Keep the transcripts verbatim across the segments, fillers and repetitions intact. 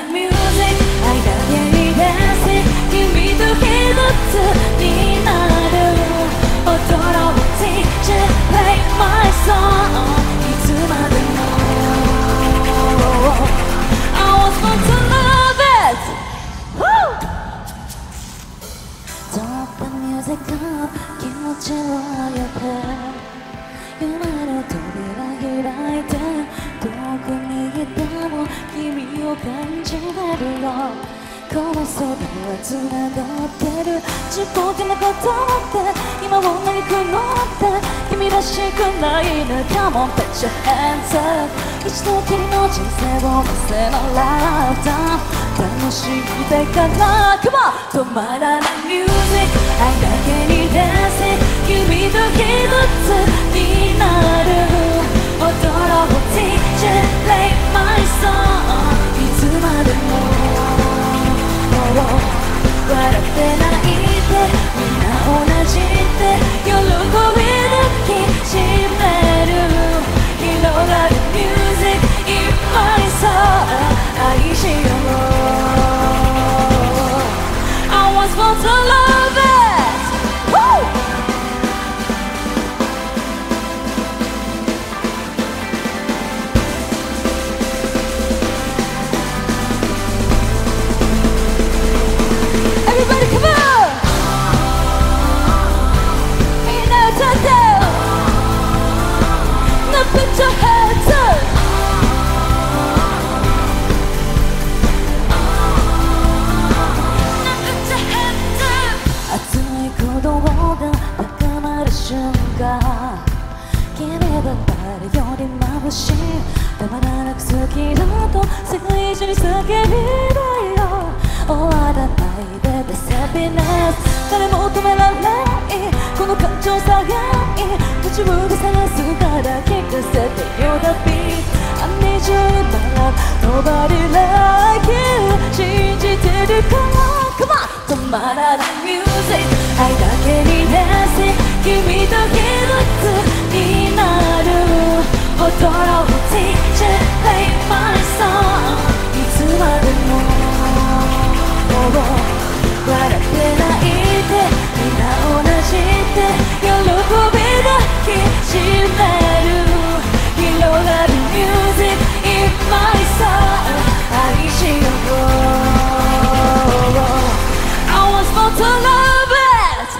like music 愛だけに出せ君と一つになる驚いて Just play my song いつまでも I was born to love it Woo! Don't the music up 気持ちをよく夢の扉開いて遠くにいても君を感じれるよこの空はつながってるちっぽけなことって今を何くのって君らしくないな Come on put your hands up 一度きりの人生を見せられた楽しいだから Come on 止まらない music 愛だけに出せ君と一つになる驚いて Just play my song いつまでも笑って泣いてみんな同じって喜び抱きしめる広がる music in my soul 愛しよう I was born to love it Woo! Everybody come on! Ain't no time down! Now put your hands up! Now put your hands up! 熱い鼓動が高まる瞬間君だったらより眩しいたまらなく好きだと世界中に叫びだよ終わらないで This happiness 誰も止められないこの感情さえ途中で探すから聞かせて You're the beat I need you in my life Nobody like you 信じてるから Come on 止まらない music 愛だけに出せ君と一つになる驚いて Just play my song いつまでも笑って泣いてみんな同じって喜び抱きしめる広がる music in my soul 愛しよう I was born to love it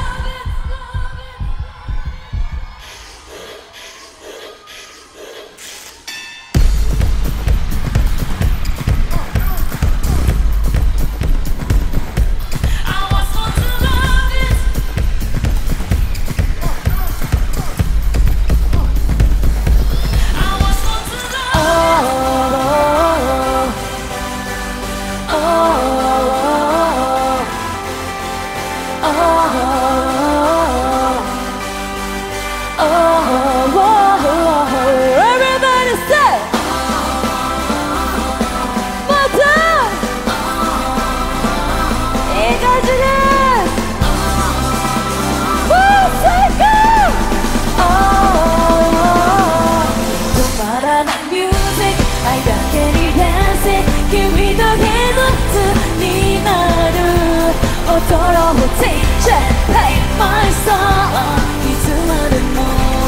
Just play my song いつまでも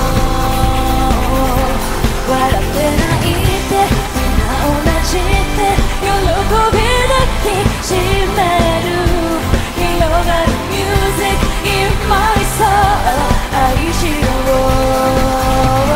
笑って泣いてみんな同じって喜び抱きしめる広がる music in my soul 愛しよう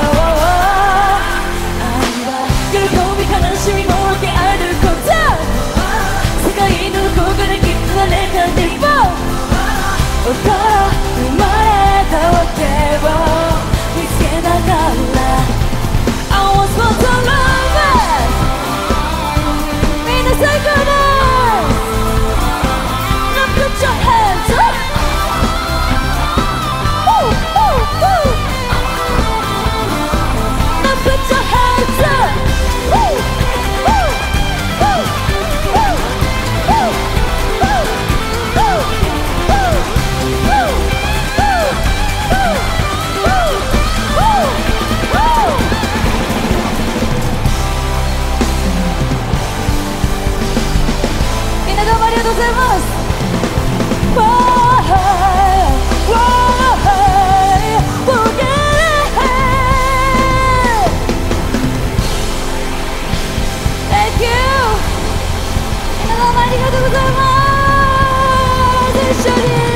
愛は喜び悲しみも分け合えること世界のどこかできっと誰かにも生まれたわけを見つけながら I was born to love it みんな最高ですありがとうございます。一緒に